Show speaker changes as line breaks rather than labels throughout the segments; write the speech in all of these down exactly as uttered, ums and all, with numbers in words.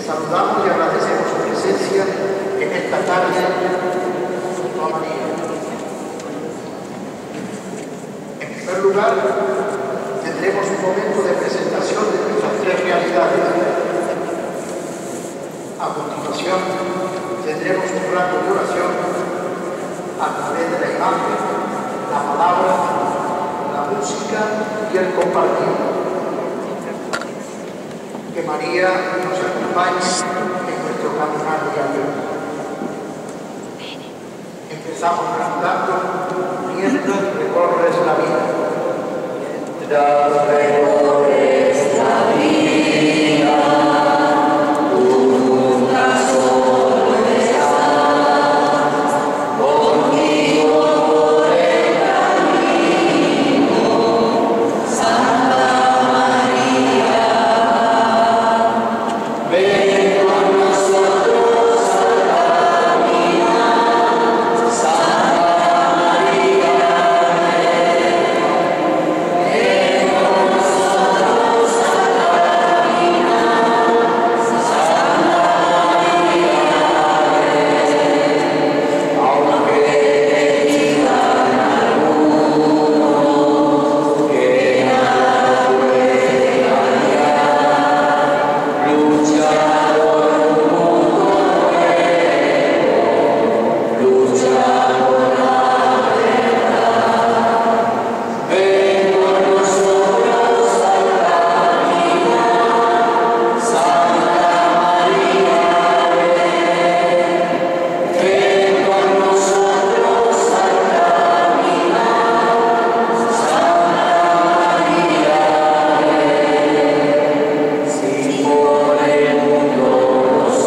saludamos y agradecemos su presencia en esta tarde junto a María. En primer lugar, tendremos un momento de presentación de nuestras tres realidades. A continuación, tendremos un rato de oración a través de la imagen, la palabra, la música y el compartir. Que María nos acompañe en nuestro caminar diario. Empezamos cantando mientras recorres la vida. Mientras recorres la vida, tú nunca solo estás, conmigo por el camino, Santa María. Ven con nosotros al caminar, Santa María. Ven con nosotros al caminar, Santa María. Aunque te digan algunos que nada puede cambiar, lucha por un mundo nuevo, lucha por la verdad. Ven con nosotros al caminar, Santa María. Ven, ven con nosotros al caminar, Santa María. Si por el mundo los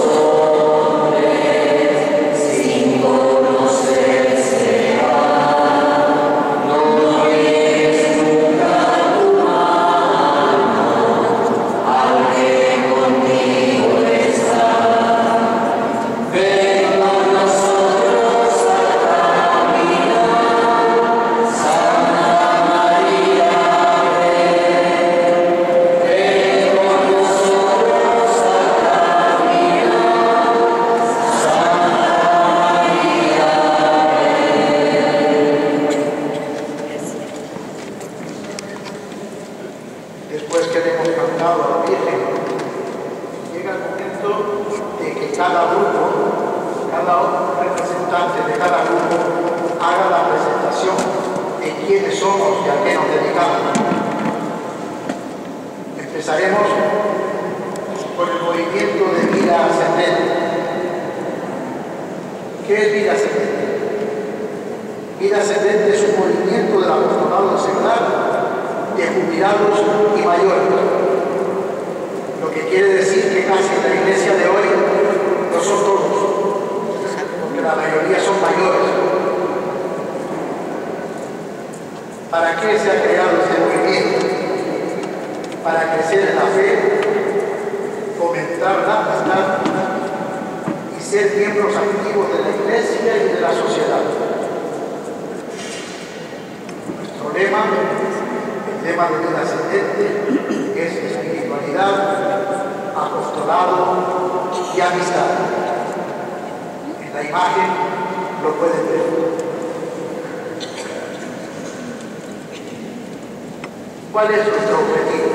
hombres sin conocerse van, no niegues nunca tu mano al que contigo está. Ven con nosotros al caminar, Santa María. Ven con nosotros al caminar, Santa María. Después que le hemos cantado a la Virgen, llega el momento de que cada grupo, cada representante de cada grupo haga la presentación de quiénes somos y a qué nos dedicamos. Empezaremos por el movimiento de vida ascendente. ¿Qué es vida ascendente? Vida ascendente es un movimiento del apostolado secular de jubilados y mayores. Lo que quiere decir que casi en la iglesia de hoy no son todos, porque la mayoría son mayores. ¿Para qué se ha creado este movimiento? Para crecer en la fe, fomentar la amistad y ser miembros activos de la iglesia y de la sociedad. Nuestro lema, el lema de vida ascendente, es espiritualidad, apostolado y amistad. En la imagen lo pueden ver. ¿Cuál es nuestro objetivo?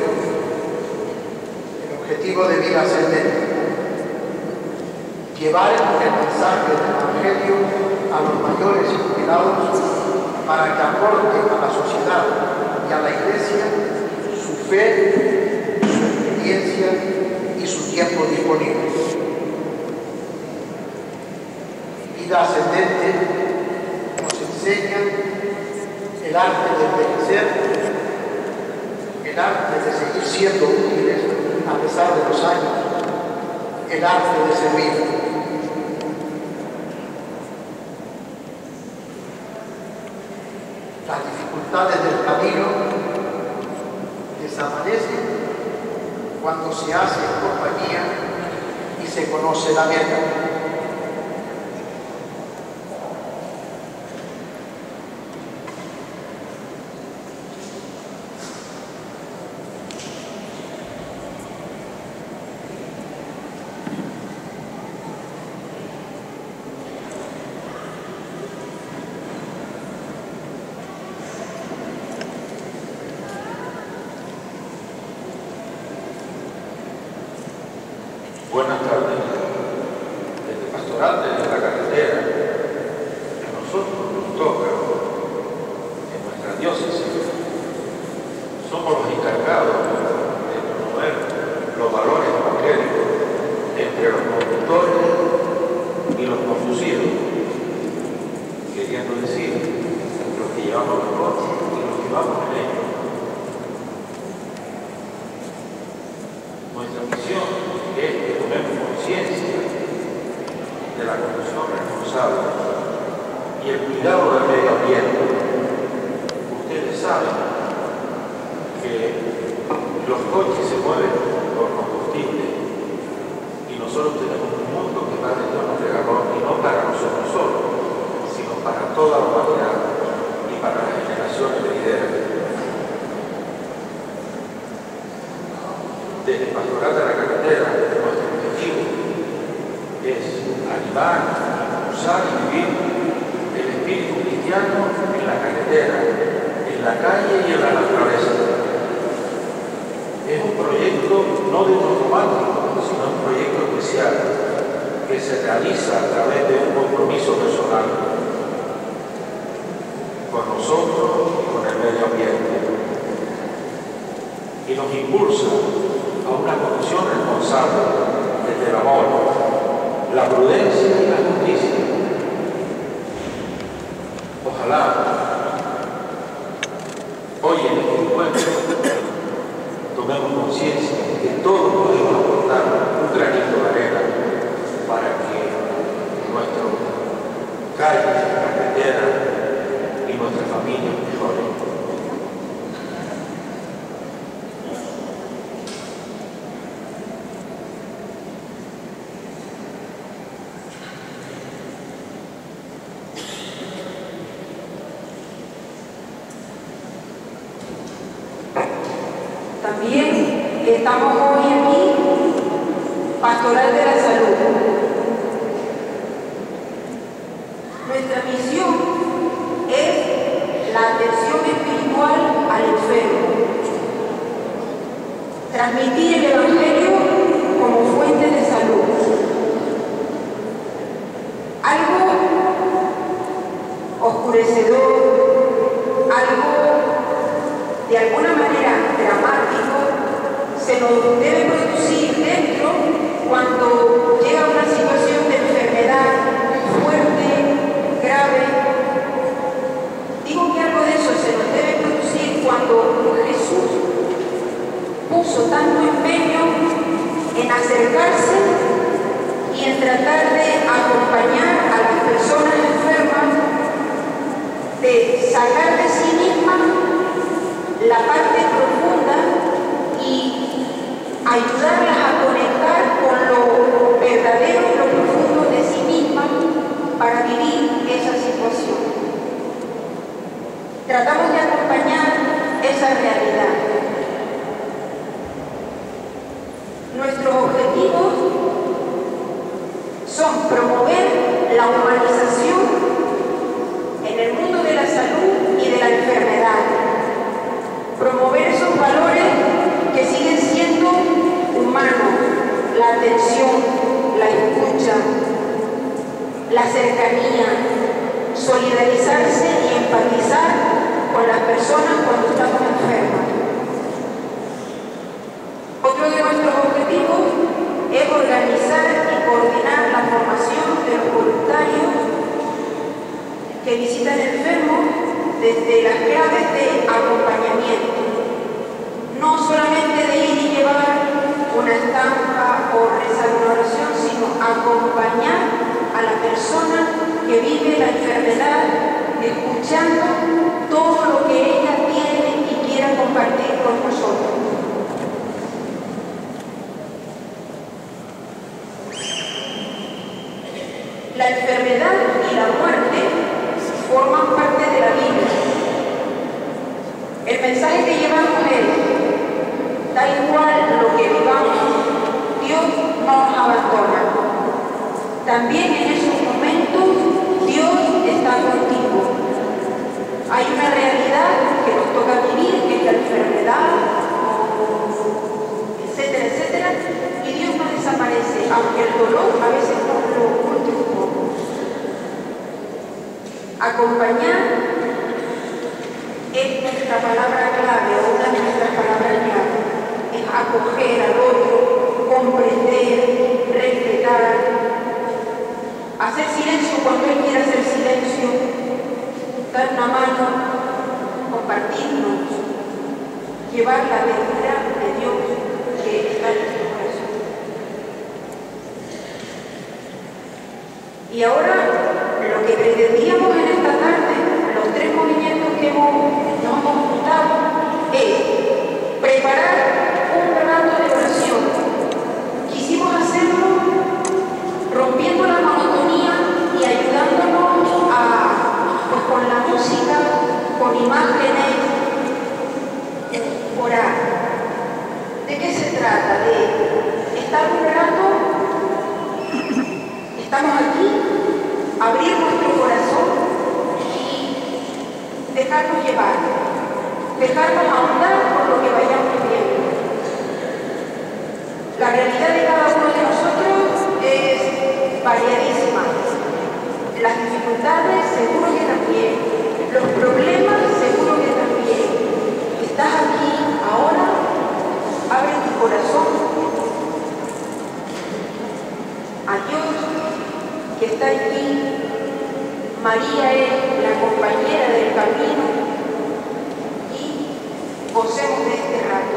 El objetivo de vida ascendente. Llevar el mensaje del Evangelio a los mayores y jubilados para que aporten a la sociedad y a la iglesia su fe, su experiencia y su tiempo disponible. Vida ascendente nos enseña el arte de envejecer, el arte de seguir siendo útiles a pesar de los años, el arte de servir. Las dificultades del camino desaparecen cuando se hace compañía y se conoce la meta.
llevamos los coches y los que vamos en ellos. Nuestra misión es que tomemos conciencia de la conducción responsable y el cuidado del medio ambiente. Ustedes saben que los coches se mueven por combustible y nosotros tenemos un mundo que va de tono de galón, y no para nosotros solos, sino para toda la humanidad y para las generaciones venideras. Desde Pastoral de la Carretera, nuestro objetivo es animar, impulsar y vivir el espíritu cristiano en la carretera, en la calle y en la naturaleza. Es un proyecto no de un romántico, sino un proyecto especial que se realiza a través de un compromiso personal con nosotros y con el medio ambiente, y nos impulsa a una conducción responsable desde el amor, la prudencia y la justicia. Ojalá hoy en este encuentro tomemos conciencia de que todos podemos aportar un granito de arena para que nuestras calles, carreteras y nuestras familias mejoren.
También estamos hoy aquí, Pastoral de la Salud. Nuestra misión es la atención espiritual al enfermo, transmitir el Evangelio como fuente de salud. Algo oscurecedor, algo de alguna manera dramático, se nos debe producir dentro cuando llega una situación de enfermedad fuerte, grave. Digo que algo de eso se nos debe producir cuando Jesús puso tanto empeño en acercarse y en tratar de acompañar a las personas enfermas, de sacar de sí mismas la parte profunda y ayudarlas a conectar con lo verdadero y lo profundo de sí mismas para vivir esa situación. Tratamos de acompañar esa realidad. Nuestros objetivos son promover la humanización en el mundo de la salud y de la enfermedad, promover esos valores que siguen siendo humanos, la atención, la escucha, la cercanía, solidarizarse y empatizar con las personas cuando estamos enfermas. Otro de nuestros objetivos es organizar y coordinar la formación de los voluntarios que visitan enfermos desde las claves de acompañamiento, no solamente de ir y llevar una estampa o rezar una oración, sino acompañar a la persona que vive la enfermedad, escuchando todo lo que ella tiene y quiera compartir con nosotros. La enfermedad y la muerte forman parte de la vida. El mensaje que llevamos es, da igual lo que vivamos, Dios no nos abandona. También en esos momentos Dios está contigo. Hay una realidad que nos toca vivir, que es la enfermedad, etcétera, etcétera, y Dios no desaparece, aunque el dolor a veces nos lo oculte un poco. Acompañar es nuestra palabra clave, o una de nuestras palabras clave. Es acoger al otro, comprender, respetar, hacer silencio cuando él quiere hacer silencio, dar una mano, compartirnos, llevar la verdura de Dios que está en nuestro corazón. Y ahora, lo que pretendíamos en esta tarde, los tres movimientos que hemos, nos hemos juntado, es preparar un rato de oración. Quisimos hacerlo rompiendo la monotonía y ayudándonos a, pues, con la música, con imágenes, orar. ¿De qué se trata? De estar un rato, estamos aquí, abrir nuestro corazón y dejarnos llevar, dejarnos ahondar por lo que vayamos viendo. La realidad de cada uno de nosotros es variadísima. Las dificultades seguro que también, los problemas seguro que también. Estás aquí ahora, abre tu corazón a Dios que está aquí. María es la compañera del camino y gocemos de este rato.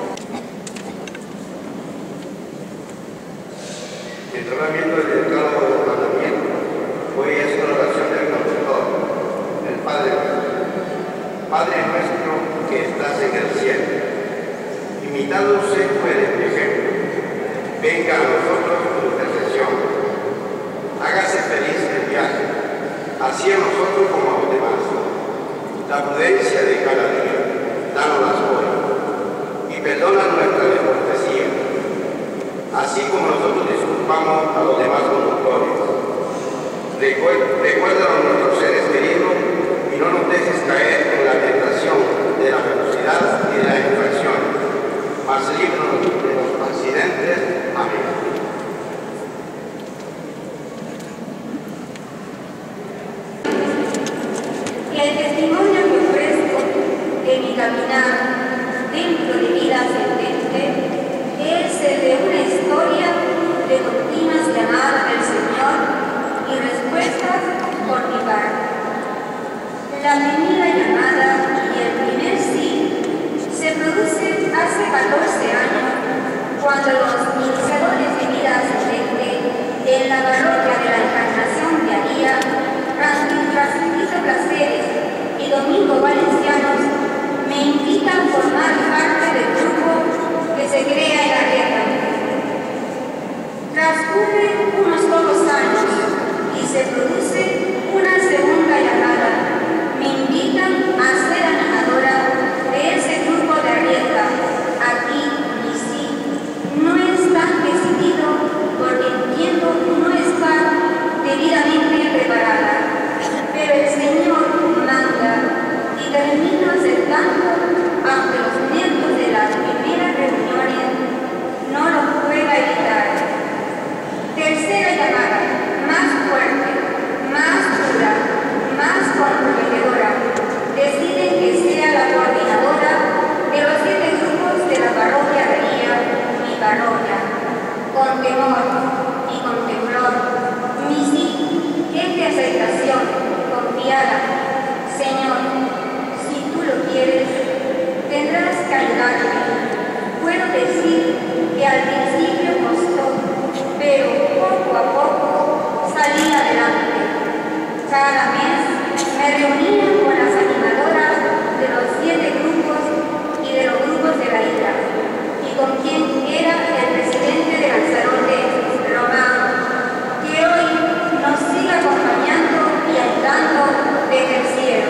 Mientras viendo el decálogo del mandamiento, hoy es una oración del conductor, el Padre nuestro. Padre nuestro que estás en el cielo, imitándose fuere mi ejemplo. Venga a nosotros tu intercesión. Hágase feliz el viaje, así a nosotros como a los demás. La prudencia de cada día, dánoslas hoy, y perdona nuestra descortesía, así como nosotros disculpamos a los demás conductores. Recuerda a nuestros seres queridos y no nos dejes caer en la tentación de la velocidad y de la infracción, mas líbranos de los accidentes. Amén.
El testimonio que ofrezco de mi caminar dentro de vida ascendente es el de una historia de continuas llamadas del Señor y respuestas por mi parte. La primera llamada y el primer sí se produce hace catorce años, cuando los iniciadores de vida ascendente en la parroquia de la Encarnación de Aría, Transmitido Placeres y Domingo Valencianos, me invitan a formar parte del grupo que se crea en la guerra. Transcurren unos pocos años y se produce una segunda llamada. Me invitan a ser animadora de ese grupo de Arrieta. Aquí mi sí no es tan decidido porque entiendo no estar debidamente preparada, pero el Señor manda y termino aceptando, aunque los nervios de las primeras reuniones no lo pueda evitar. Tercera llamada, más fuerte, más dura, más comprometedora. Deciden que sea la coordinadora de los siete grupos de la parroquia de Aría, mi parroquia. Con temor y con temblor, mi sí es de aceptación, confiada. Señor, si tú lo quieres, tendrás que ayudarme. Puedo decir que al principio costó, pero poco a poco salí adelante. Cada mes me reunía con las animadoras de los siete grupos y de los grupos de la isla, y con quien era el presidente de Lanzarote, Román, que hoy nos sigue acompañando y ayudando desde el cielo.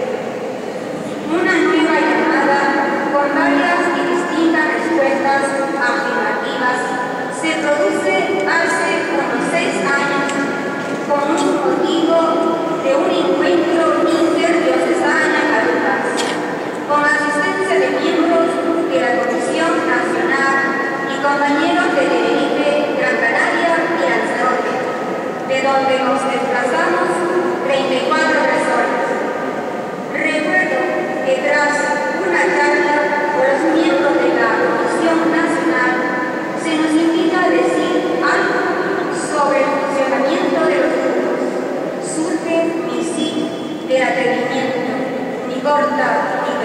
Una nueva llamada con varias y distintas respuestas afirmativas se produce hace unos seis años con un motivo de un encuentro interdiocesano en Carutas, con asistencia de miembros de la Comisión Nacional y compañeros de Tenerife, Gran Canaria y Lanzarote, de donde nos desplazamos treinta y cuatro personas. Recuerdo que tras una charla con los miembros de la Comisión Nacional se nos invita a decir algo sobre el funcionamiento de los grupos. Surge mi sí del atrevimiento, ni corta ni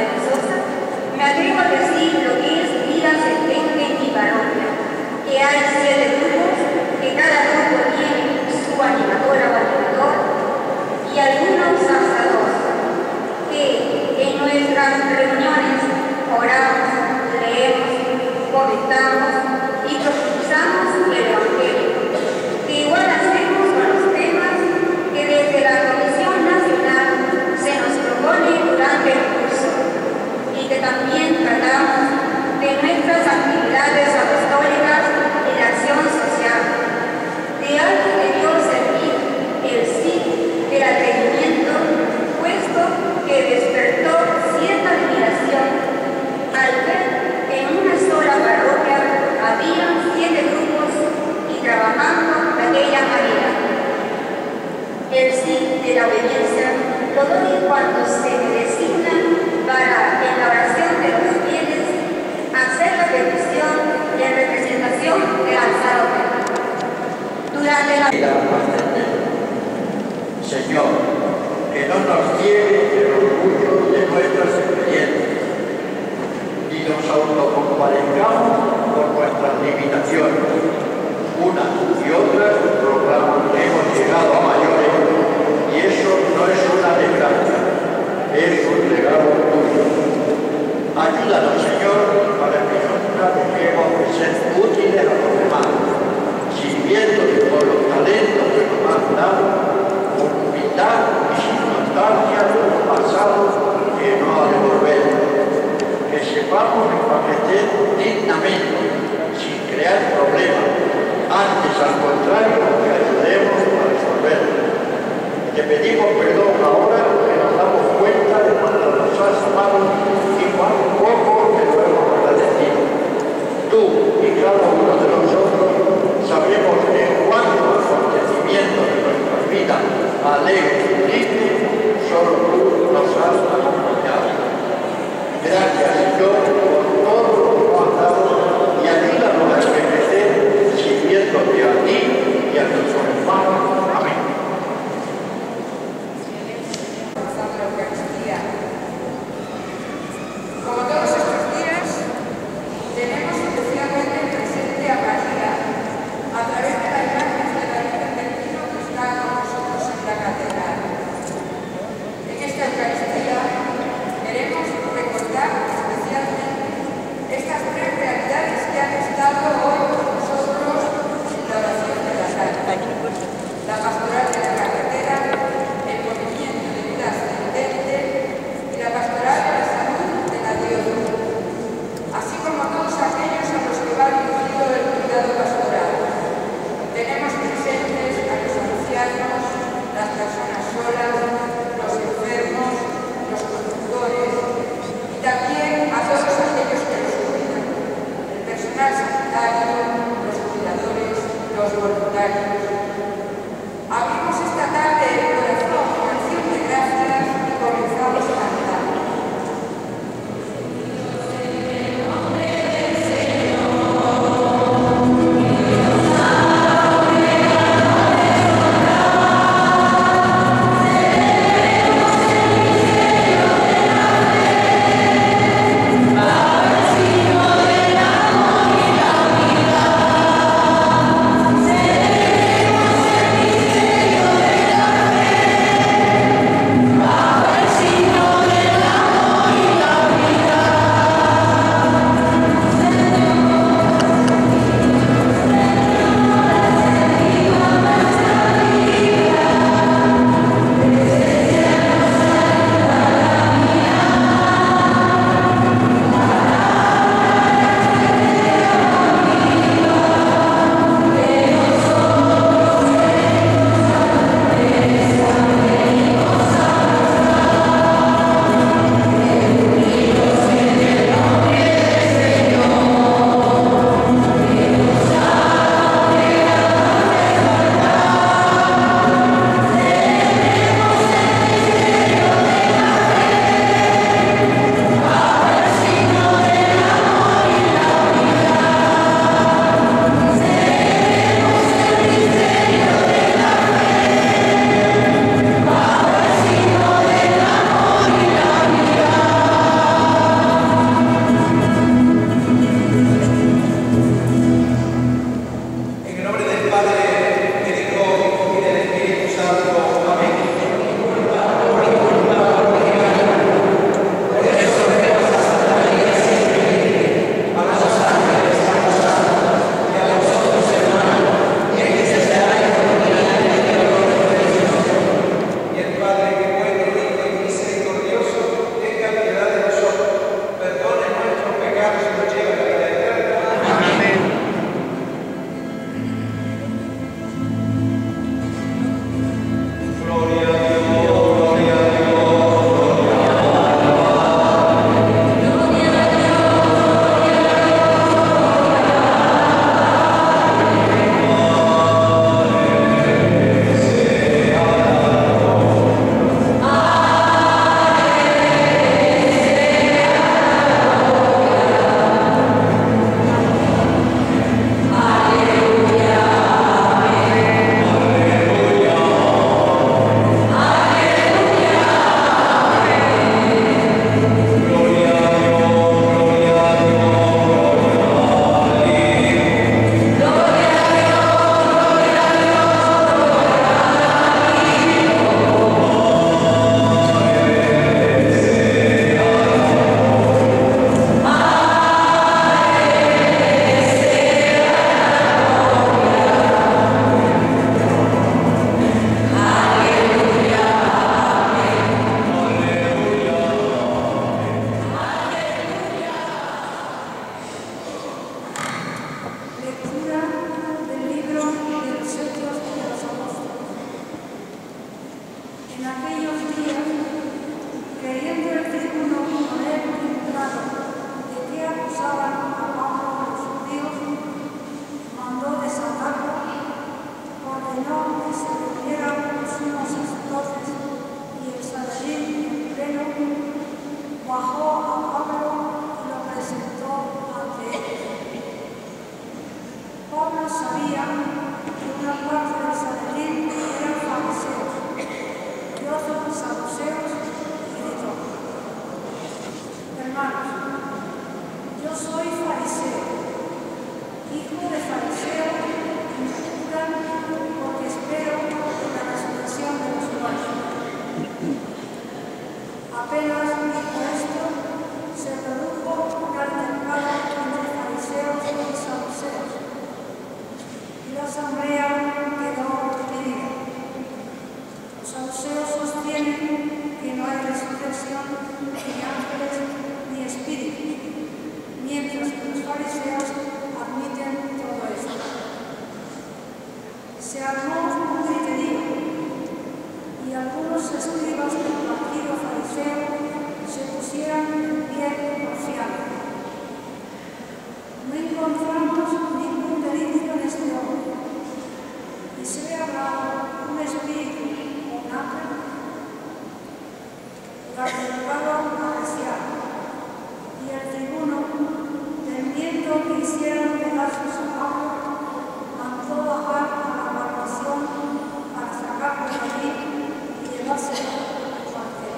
hicieron pedazos a Pablo, mandó bajar a la guarnición para sacarlo de allí y llevárselo al cuartel.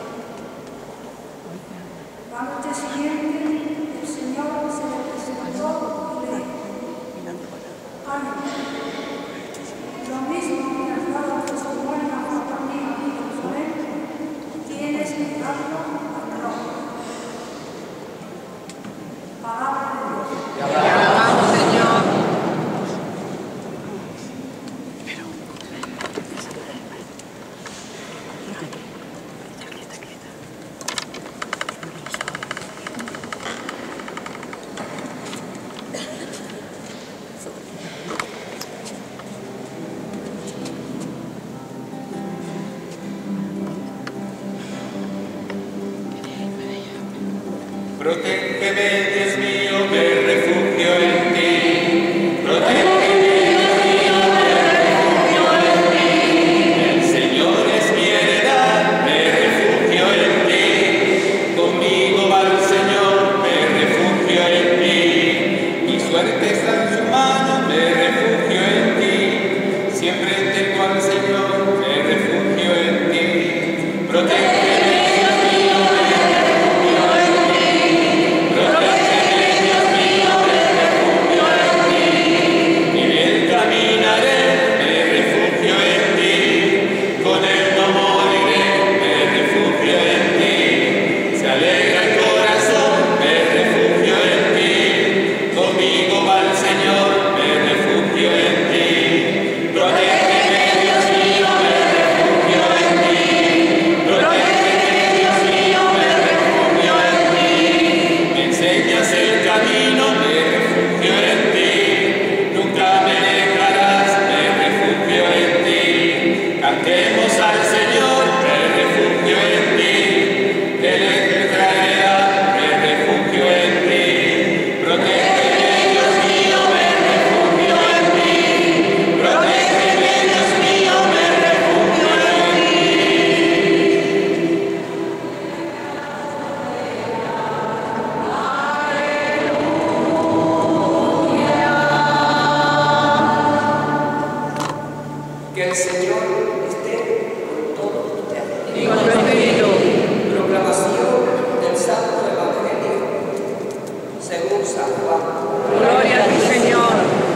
La noche siguiente, el Señor se le presentó y le dijo: ánimo, lo mismo que has dado testimonio a mí en Jerusalén, tienes que darlo a Roma. Palabra de Dios.
Te alabamos, Señor.
Protégeme, Dios mío, me refugio en ti. Protégeme, Dios mío, me refugio en ti. El Señor es mi heredad, me refugio en ti. Conmigo va el Señor, me refugio en ti. Mi suerte está en su mano, me refugio en ti. Siempre tengo al Señor, me refugio en ti. Protégeme.
Que el Señor esté con todos ustedes.
Y con tu espíritu.
Proclamación del Santo Evangelio según San Juan.
Gloria a ti, Señor.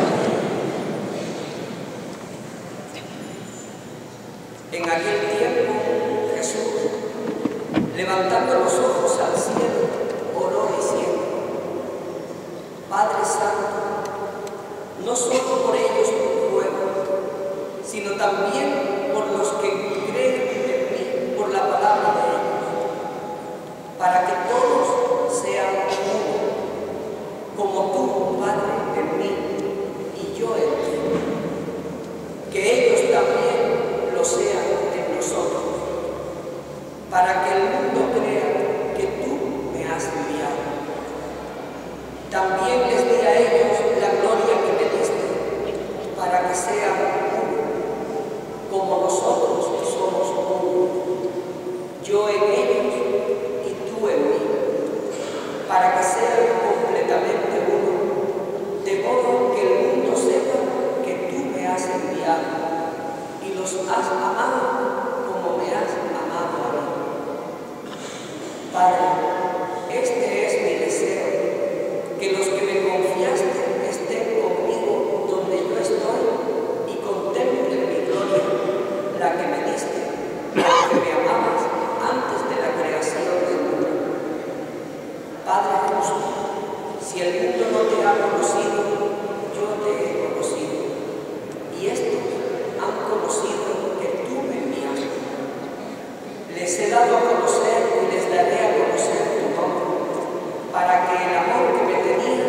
En aquel tiempo, Jesús, levantando los ojos al cielo, oró diciendo: Padre Santo, no solo por ellos ruego, sino también por los que creen en mí, por la palabra de ellos, para que todos sean uno, como tú, Padre, en mí y yo en ti, que ellos también lo sean en nosotros, para que el mundo crea que tú me has enviado. También les di a ellos la gloria que me diste, para que sean como nosotros somos uno, yo en ellos y tú en mí, para que sean completamente uno, de modo que el mundo sepa que tú me has enviado y los has amado como me has amado a mí. Padre, este es mi deseo, que los que me confiaste estén conmigo donde yo estoy y contemplen mi gloria, la que me diste, porque me amabas antes de la creación del mundo. Padre justo, si el mundo no te ha conocido, yo te he conocido, y estos han conocido que tú me enviaste. Les he dado a conocer y les daré a conocer tu nombre, para que el amor que me tenías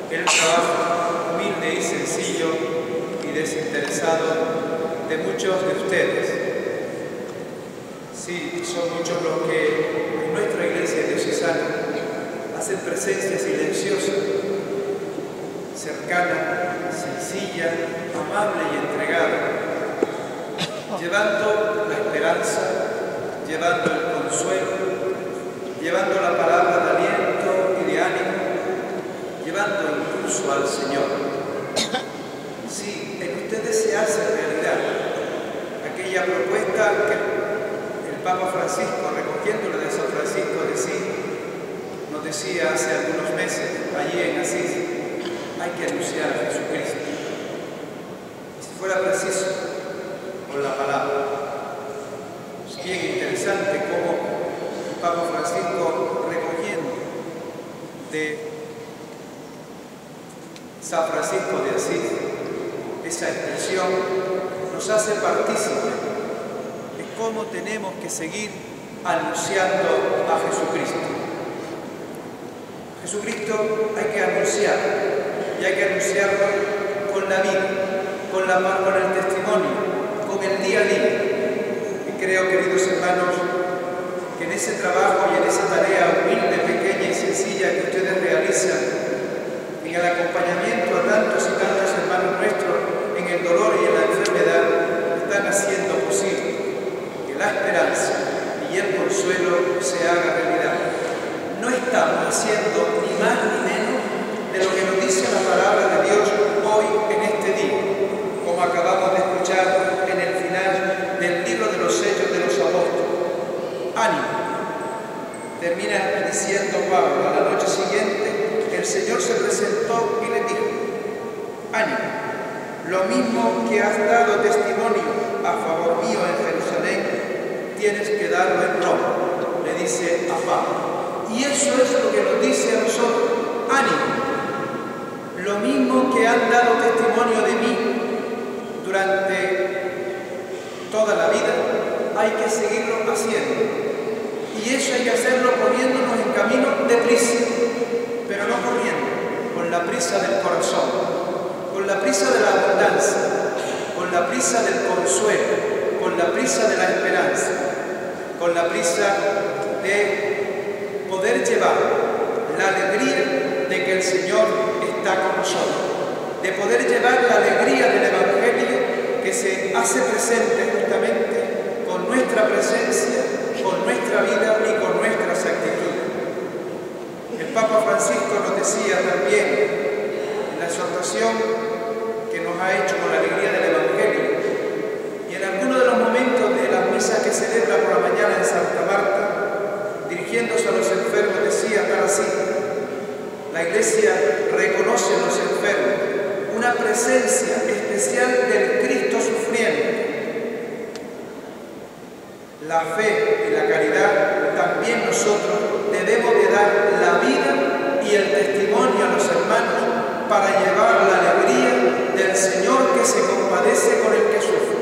el trabajo humilde y sencillo y desinteresado de muchos de ustedes. Sí, son muchos los que en nuestra iglesia diocesana hacen presencia silenciosa, cercana, sencilla, amable y entregada, llevando la esperanza, llevando el consuelo, llevando la palabra de aliento y de ánimo, llevando incluso al Señor. Sí, en ustedes se hace realidad aquella propuesta que el Papa Francisco, recogiéndole de San Francisco de Asís, nos decía hace algunos meses, allí en Asís: hay que anunciar a Jesucristo. Y si fuera preciso, con la palabra. Es bien interesante cómo el Papa Francisco, recogiendo de San Francisco de Asís esa expresión, nos hace partícipes de cómo tenemos que seguir anunciando a Jesucristo. Jesucristo hay que anunciar, y hay que anunciarlo con la vida, con, la, con el testimonio, con el día a día. Y creo, queridos hermanos, que en ese trabajo y en esa tarea humilde, pequeña y sencilla que ustedes realizan, en el acompañamiento a tantos y tantos hermanos nuestros en el dolor y en la enfermedad, están haciendo posible que la esperanza y el consuelo se haga realidad. No estamos haciendo ni más ni menos de lo que nos dice la palabra de Dios hoy en este día, como acabamos de escuchar en el final del libro de los Hechos de los Apóstoles. Ánimo. Termina diciendo Pablo: a la noche siguiente el Señor se presentó y le dijo: ánimo, lo mismo que has dado testimonio a favor mío en Jerusalén, tienes que darlo en Roma, le dice a Pablo. Y eso es lo que nos dice a nosotros: ánimo, lo mismo que han dado testimonio de mí durante toda la vida, hay que seguirlo haciendo. Y eso hay que hacerlo poniéndonos en camino deprisa, pero no corriendo, con la prisa del corazón, con la prisa de la abundancia, con la prisa del consuelo, con la prisa de la esperanza, con la prisa de poder llevar la alegría de que el Señor está con nosotros, de poder llevar la alegría del Evangelio que se hace presente justamente con nuestra presencia, con nuestra vida y con nuestras actitudes. El Papa Francisco nos decía también en la exhortación que nos ha hecho con la alegría del Evangelio, y en alguno de los momentos de las misas que celebra por la mañana en Santa Marta, dirigiéndose a los enfermos, decía tal así: la Iglesia reconoce en los enfermos una presencia especial del Cristo sufriente. La fe y la caridad, también nosotros debemos de dar la vida y el testimonio a los hermanos para llevar la alegría del Señor que se compadece con el que sufre.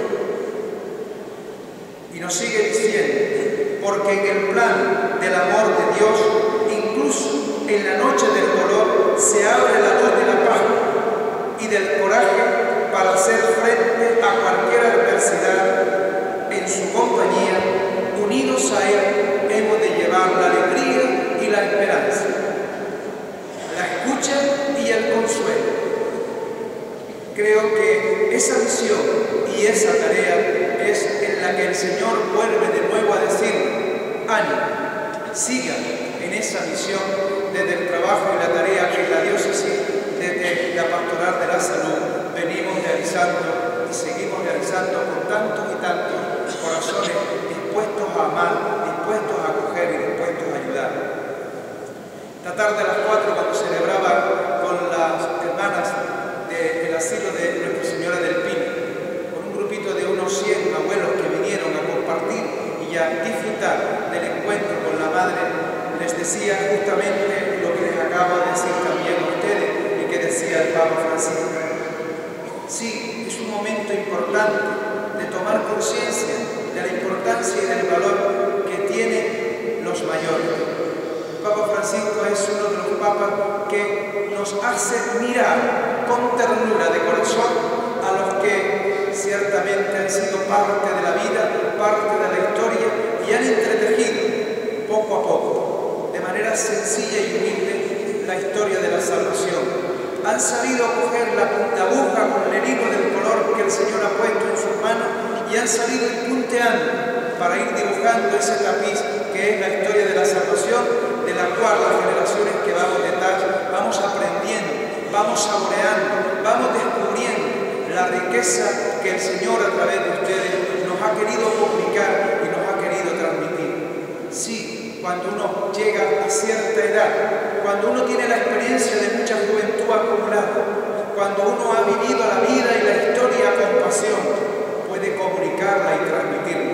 Y nos sigue diciendo: porque en el plan del amor de Dios, incluso en la noche del dolor, se abre la luz de la paz y del coraje para hacer frente a cualquier adversidad. En su compañía, unidos a Él, hemos de llevar la alegría y la esperanza, la escucha y el consuelo. Creo que esa misión y esa tarea es en la que el Señor vuelve de nuevo a decir: ánimo, sigan en esa misión desde el trabajo y la tarea que la diócesis, desde la pastoral de la salud, venimos realizando y seguimos realizando con tantos y tantos corazones dispuestos a amar, dispuestos a acoger y dispuestos a ayudar. Esta tarde a las cuatro, cuando celebraba con las hermanas del asilo de Nuestra Señora del Pino, con un grupito de unos cien abuelos que vinieron a compartir y a disfrutar del encuentro con la Madre, les decía justamente lo que les acabo de decir también a ustedes y que decía el Papa Francisco. Sí, es un momento importante de tomar conciencia de la importancia y del valor que tienen los mayores. El Papa Francisco es uno de los padres Papa, que nos hace mirar con ternura de corazón a los que ciertamente han sido parte de la vida, parte de la historia y han entretejido poco a poco, de manera sencilla y humilde, la historia de la salvación. Han sabido coger la puntaguja con el hilo del color que el Señor ha puesto en sus manos y han salido ir punteando para ir dibujando ese tapiz que es la historia de la salvación, de la cual las generaciones que vamos detrás vamos aprendiendo, vamos saboreando, vamos descubriendo la riqueza que el Señor a través de ustedes nos ha querido comunicar y nos ha querido transmitir. Sí, cuando uno llega a cierta edad, cuando uno tiene la experiencia de mucha juventud acumulada, cuando uno ha vivido la vida y la historia con pasión, puede comunicarla y transmitirla.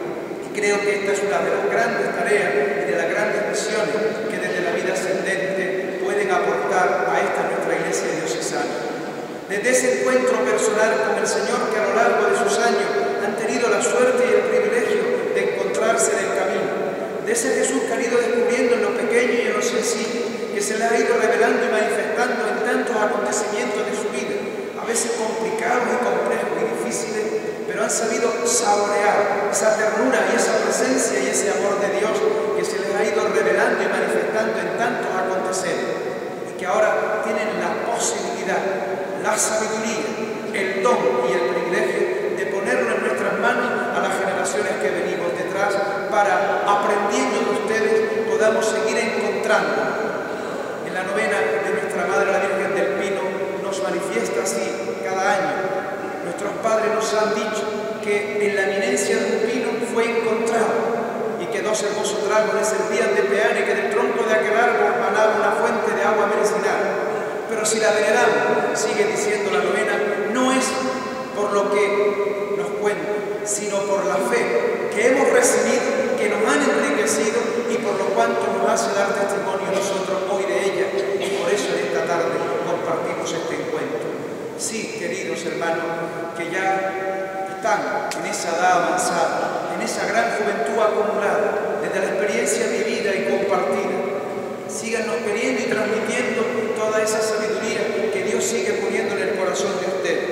Y creo que esta es una de las grandes tareas y de las grandes misiones que desde la vida ascendente pueden aportar a esta nuestra iglesia diocesana. Desde ese encuentro personal con el Señor que a lo largo de sus años han tenido la suerte y el privilegio de encontrarse en el camino, de ese Jesús que ha ido descubriendo en lo pequeño y en lo sencillo, que se le ha ido revelando y manifestando en tantos acontecimientos de su vida, a veces complicados y complejos y difíciles, pero han sabido saborear esa ternura y esa presencia y ese amor de Dios que se les ha ido revelando y manifestando en tantos aconteceres, y que ahora tienen la posibilidad, la sabiduría, el don y el privilegio de ponerlo en nuestras manos a las generaciones que venimos detrás para, aprendiendo de ustedes, podamos seguir encontrando. En la novena de nuestra Madre la Virgen del Pino nos manifiesta así cada año. Nuestros padres nos han dicho que en la eminencia de un pino fue encontrado y que dos hermosos árboles servían de peana y que del tronco de aquel árbol manaba una fuente de agua medicinal. Pero si la veneramos, sigue diciendo la novena, no es por lo que nos cuenta, sino por la fe que hemos recibido, que nos han enriquecido y por lo cuanto nos hace dar testimonio nosotros hoy de ella, y por eso en esta tarde compartimos este encuentro. Sí, queridos hermanos, que ya están en esa edad avanzada, en esa gran juventud acumulada, desde la experiencia vivida y compartida, síganos queriendo y transmitiendo toda esa sabiduría que Dios sigue poniendo en el corazón de ustedes.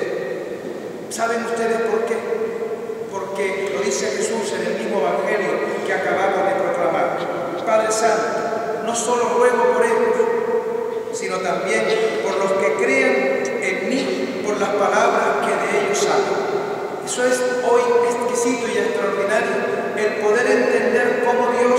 ¿Saben ustedes por qué? Porque lo dice Jesús en el mismo Evangelio que acabamos de proclamar. Padre Santo, no solo ruego por ellos, sino también por los que crean en mí por las palabras que de ellos hablo. Eso es hoy exquisito y extraordinario, el poder entender cómo Dios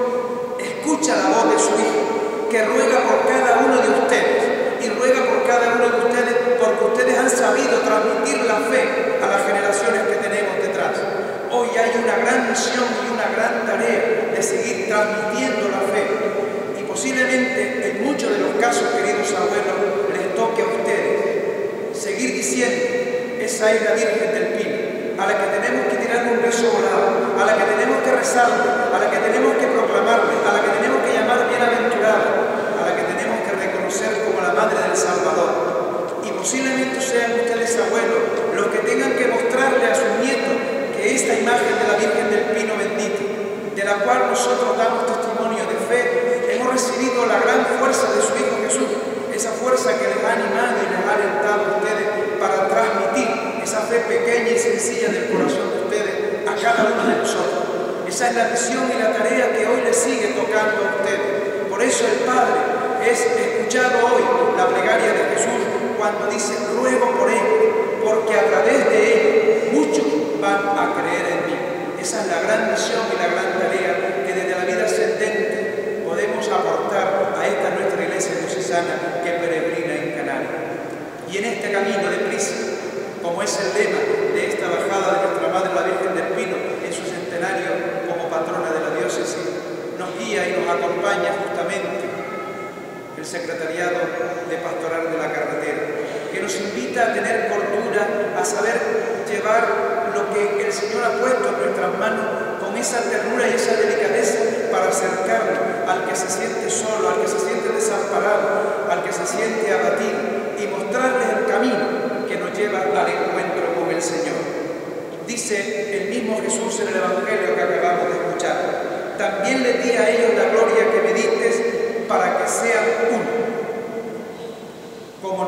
escucha la voz de su Hijo, que ruega por cada uno de ustedes, y ruega por cada uno de ustedes porque ustedes han sabido transmitir la fe a las generaciones que tenemos detrás. Hoy hay una gran misión y una gran tarea de seguir transmitiendo la fe, y posiblemente en muchos de los casos, queridos abuelos, les toque a ustedes seguir diciendo: esa es la Virgen del Pino, a la que tenemos que tirarle un beso volado, a la que tenemos que rezarle, a la que tenemos que proclamarle, a la que tenemos que llamar bienaventurada, a la que tenemos que reconocer como la Madre del Salvador. Y posiblemente sean ustedes, abuelos, los que tengan que mostrarle a sus nietos que esta imagen de la Virgen del Pino bendito, de la cual nosotros damos testimonio de fe, hemos recibido la gran fuerza de su Hijo Jesús, esa fuerza que les ha animado y les ha alentado a ustedes para transmitir esa fe pequeña y sencilla del corazón de ustedes a cada uno de nosotros. Esa es la misión y la tarea que hoy les sigue tocando a ustedes. Por eso el Padre es escuchado hoy la plegaria de Jesús cuando dice: ruego por ellos, porque a través de ellos muchos van a creer en mí. Esa es la gran misión y la gran tarea que desde la vida ascendente podemos aportar a esta nuestra iglesia diocesana que peregrina en Canarias. Y en este camino de prisa, como es el lema de esta bajada de nuestra Madre la Virgen del Pino en su centenario como patrona de la diócesis, nos guía y nos acompaña justamente el Secretariado de Pastoral de la Carretera, que nos invita a tener cordura, a saber llevar lo que el Señor ha puesto en nuestras manos con esa ternura y esa delicadeza para acercarnos al que se siente solo, al que se siente desamparado, al que se siente abatido, y mostrarles el camino que nos lleva al encuentro con el Señor. Dice el mismo Jesús en el Evangelio que acabamos de escuchar: también les di a ellos la gloria que me diste para que sean uno,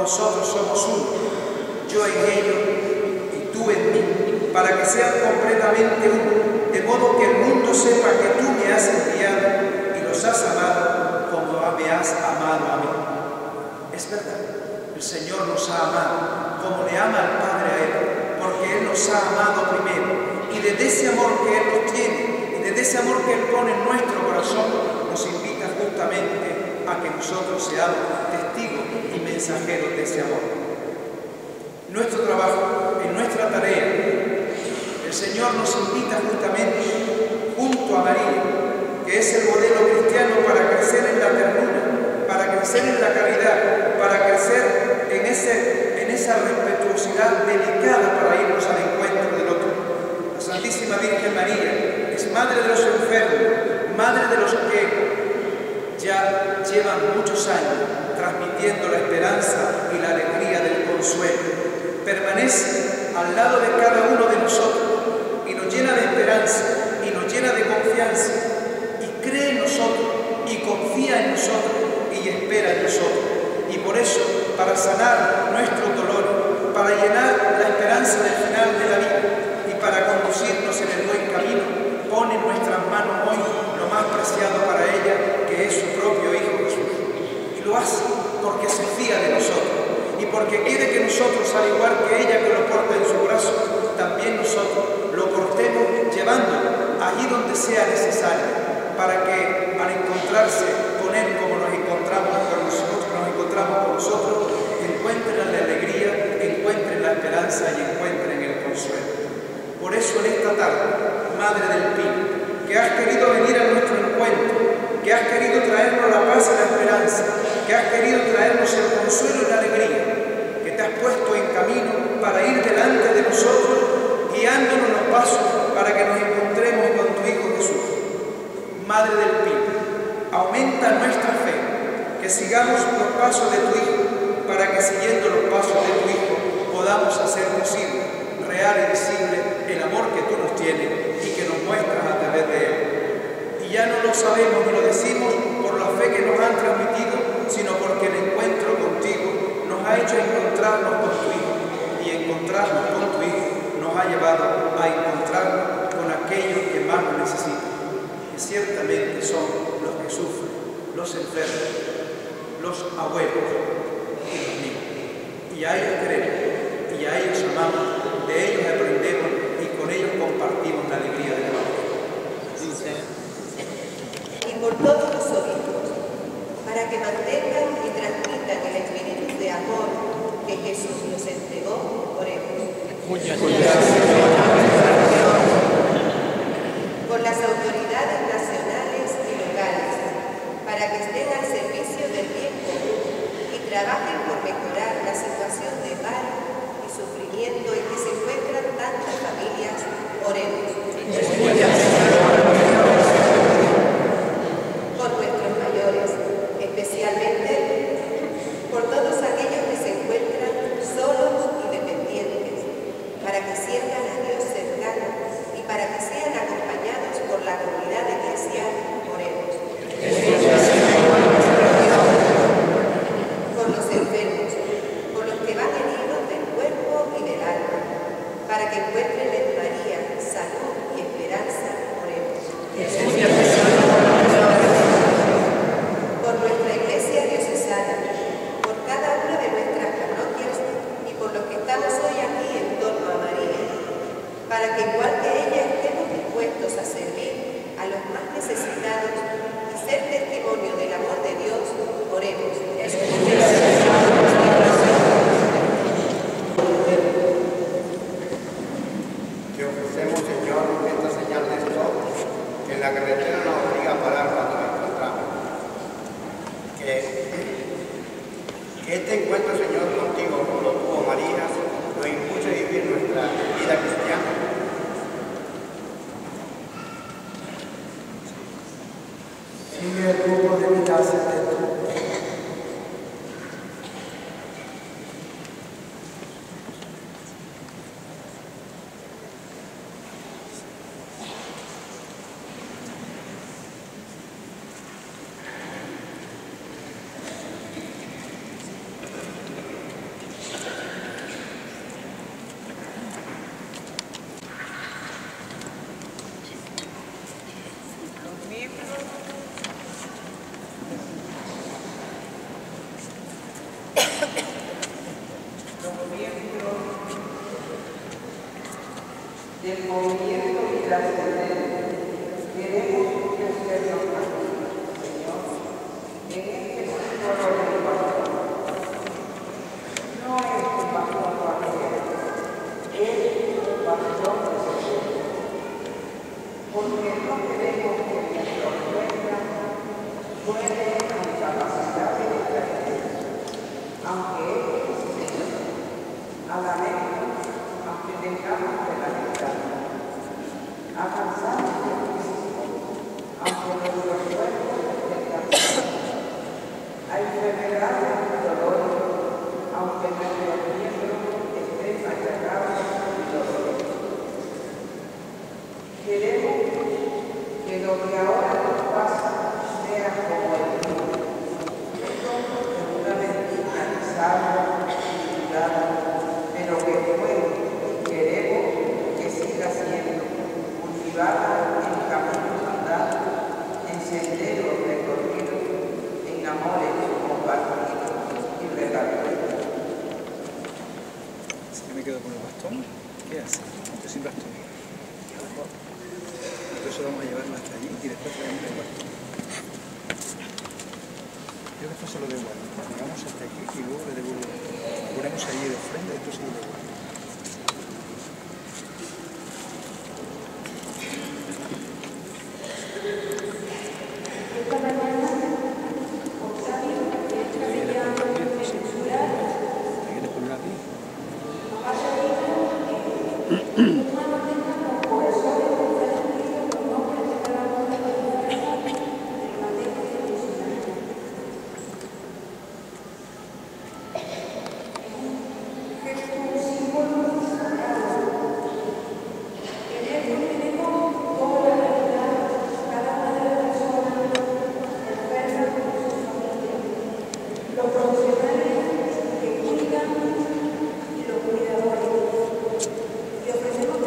nosotros somos uno, yo en ellos y tú en mí, para que sean completamente uno, de modo que el mundo sepa que tú me has enviado y los has amado como me has amado a mí. Es verdad, el Señor nos ha amado como le ama al Padre a Él, porque Él nos ha amado primero, y desde ese amor que Él nos tiene, y desde ese amor que Él pone en nuestro corazón, nos invita justamente a que nosotros seamos testigos y mensajeros de ese amor. Nuestro trabajo, en nuestra tarea, el Señor nos invita justamente, junto a María, que es el modelo cristiano para crecer en la ternura, para crecer en la caridad, para crecer en, ese, en esa respetuosidad delicada para irnos al encuentro del otro. La Santísima Virgen María es madre de los enfermos, madre de los que ya llevan muchos años transmitiendo la esperanza y la alegría del consuelo. Permanece al lado de cada uno de nosotros y nos llena de esperanza y nos llena de confianza y cree en nosotros y confía en nosotros y espera en nosotros. Y por eso, para sanar nuestros dolores, para llenar la esperanza del final de la vida y para conducirnos en el buen camino, pone en nuestras manos hoy lo más preciado para ella, que es su propio Hijo Jesús. Y lo hace porque se fía de nosotros y porque quiere que nosotros, al igual que ella que lo porta en su brazo, también nosotros lo portemos llevándolo allí donde sea necesario, para que al encontrarse con Él como nos encontramos con nosotros, nos encontramos con nosotros, encuentren la alegría, encuentren la esperanza y encuentren el consuelo. Por eso en esta tarde, Madre del Pino, que has querido venir a nuestro encuentro, que has querido traernos la paz y la esperanza, que has querido traernos el consuelo y la alegría, que te has puesto en camino para ir delante de nosotros, guiándonos los pasos para que nos encontremos con tu Hijo Jesús. Madre del Pino, aumenta nuestra fe, que sigamos los pasos de tu Hijo, para que siguiendo los pasos de tu Hijo podamos hacer posible, real y visible, el amor que tú nos tienes y que nos muestras a través de Él. Y ya no lo sabemos ni lo decimos por la fe que nos han transmitido, sino porque el encuentro contigo nos ha hecho encontrarnos con tu Hijo, y encontrarnos con tu Hijo nos ha llevado a encontrarnos con aquellos que más lo necesitan, que ciertamente son los que sufren, los enfermos, los abuelos y los niños. Y a ellos queremos, y a ellos amamos, de ellos aprendemos y con ellos compartimos la alegría del Evangelio.
Y por todos los obispos, para que mantengan y transmitan el espíritu de amor que Jesús nos entregó por ellos.
Muchas gracias.
Con las autoridades nacionales y locales, para que estén al servicio del bien común y trabajen por mejorar la situación de paro y sufrimiento en que se encuentran tantas familias, oremos. Por nuestros mayores, especialmente por todos aquellos que se encuentran solos y dependientes, para que sientan a Dios cercano y para que sean acompañados por la comunidad eclesial, oremos. Por los enfermos, por los que van heridos del cuerpo y del alma, para que encuentren en María salud y esperanza, oremos. Por nuestra Iglesia diocesana, por cada una de nuestras parroquias y por los que estamos hoy aquí en torno a María, para que igual que ella estemos dispuestos a servir a los más necesitados y ser testimonio del amor de Dios, oremos.
Te ofrecemos, Señor, esta señal de stop que en la carretera nos obliga a parar cuando nos encontramos. Que, que este encuentro, Señor, contigo, como lo tuvo María, nos impulse a vivir nuestra vida cristiana.
Sigue el grupo de vida de tú.
los miembros del movimiento y la ascendencia, queremos ofrecernos a ti, Señor, en este símbolo de pastor. No es un pastor cualquiera, es un pastor de Jesús, porque no queremos que nuestra ofrenda suene con capacidad de creer, aunque es Señor, a la vez, aunque tengamos que lamentar, avanzamos en Cristo, aunque nuestros cuerpos estén cansados, hay enfermedades y dolores, aunque nuestros miembros estén achagados y dolorosos. Queremos que lo que ahora nos pasa sea como el vino, en una bendita salva y cuidada, pero que fue y queremos que siga siendo cultivada en caminos andados, en senderos recorridos, en amores compartidos y repartidos.
Si me quedo con el bastón, ¿qué hace? Yo sin bastón. Entonces vamos a llevarlo hasta allí y después traemos el bastón. Yo después se lo devuelvo. Llegamos hasta aquí y luego le devuelvo. Lo ponemos allí de ofrenda y después se lo devuelvo.
Esta mañana, Octavio, que es capellán mensural, nos ha pedido que una mantenga con corazones comprometidos con nombres de cada uno de los enfermos del materia institucional. Es un símbolo sagrado. En esto tenemos toda la realidad, cada una de las personas enfermas con sus familias, los profesionales que cuidan y los cuidadores. Y ofrecemos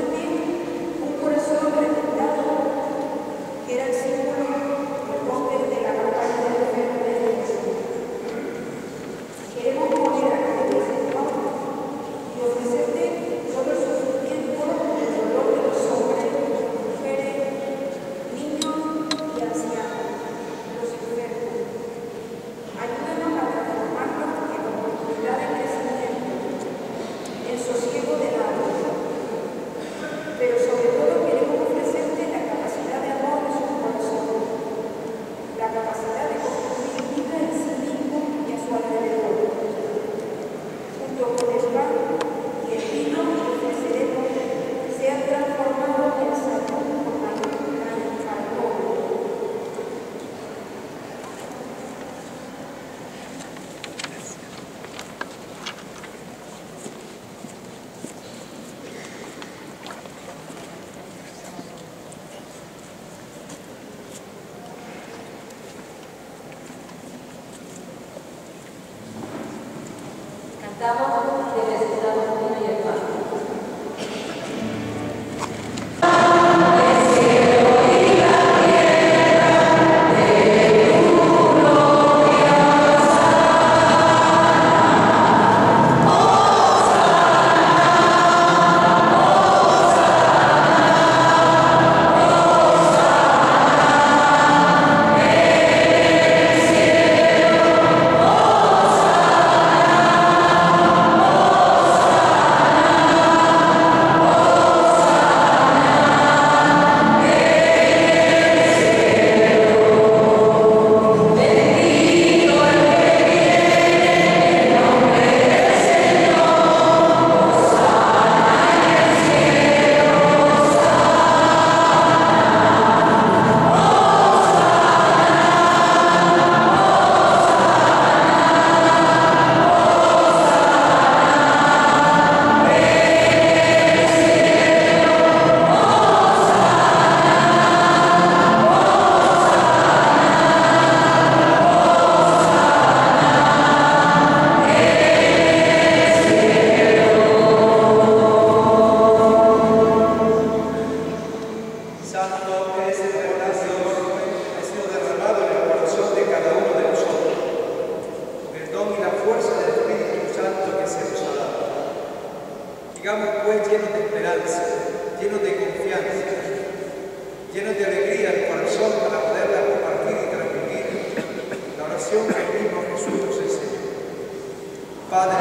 llenos de esperanza, llenos de confianza, llenos de alegría al corazón para poderla compartir y transmitir. La oración que el mismo Jesús nos enseña. Padre,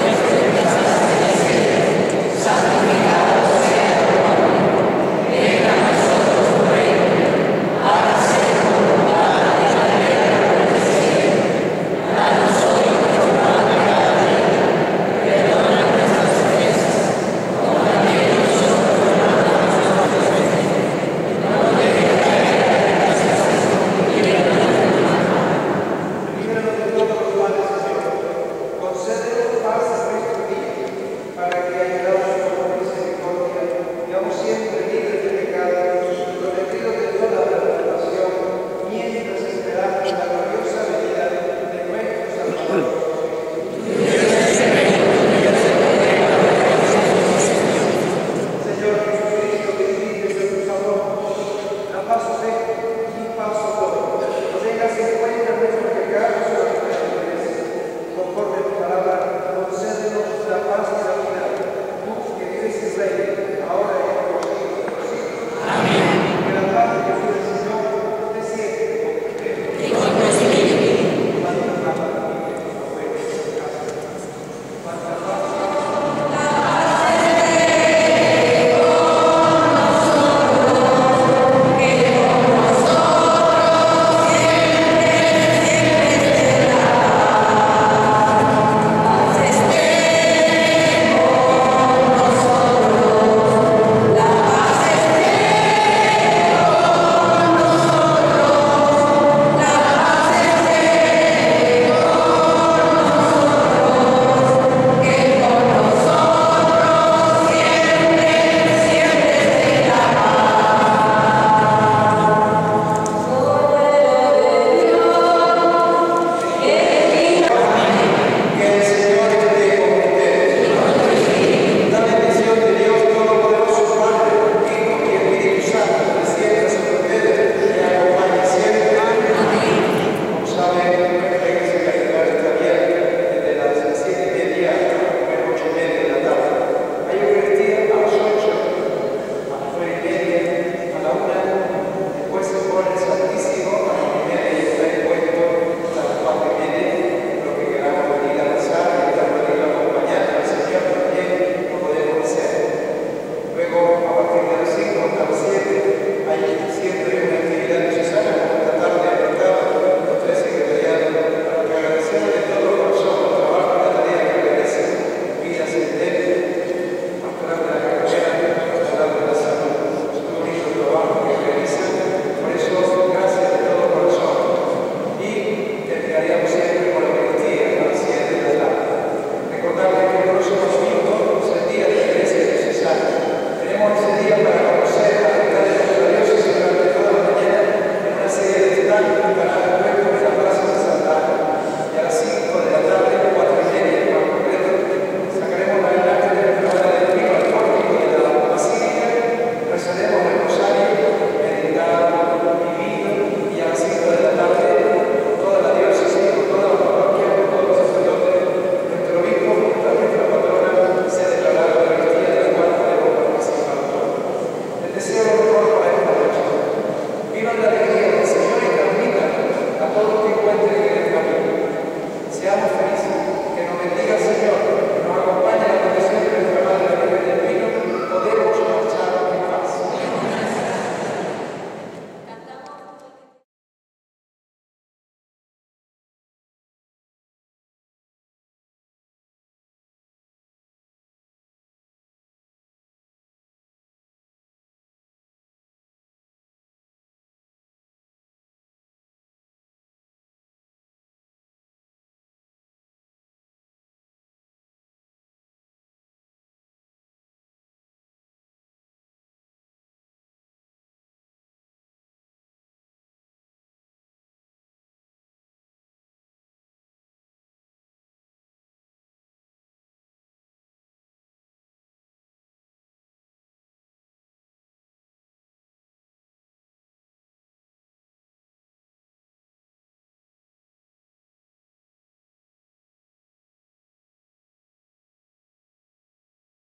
santificado sea tu nombre, venga a nosotros tu reino, hágase tu voluntad en la tierra como en el cielo. Danos hoy nuestro pan de cada día, perdona nuestras ofensas, como también nosotros perdonamos a nuestros ofensores. No nos dejes caer en la tentación y líbranos del mal. Líbranos de todos los males, Señor. Concédenos paz en nuestro día, para que, ayudados por tu misericordia, digamos siempre libres de pecado y protegidos de toda la tentación, mientras esperamos la gloriosa venida de nuestro Salvador. Señor Jesucristo, que dijiste en tu favor, la paz os dejo, mi paz os doy. No tengas en cuenta nuestros pecados o nuestras intereses. Conforme a tu palabra, concédenos la paz y la unidad. Tú que vives y reinas, ahora y por los siglos de los siglos. Amén. Que la paz de Dios del Señor te siempre con ustedes. Y con tu espíritu. Cuánta paz, abuelos, casas. Cuánta paz. Amen.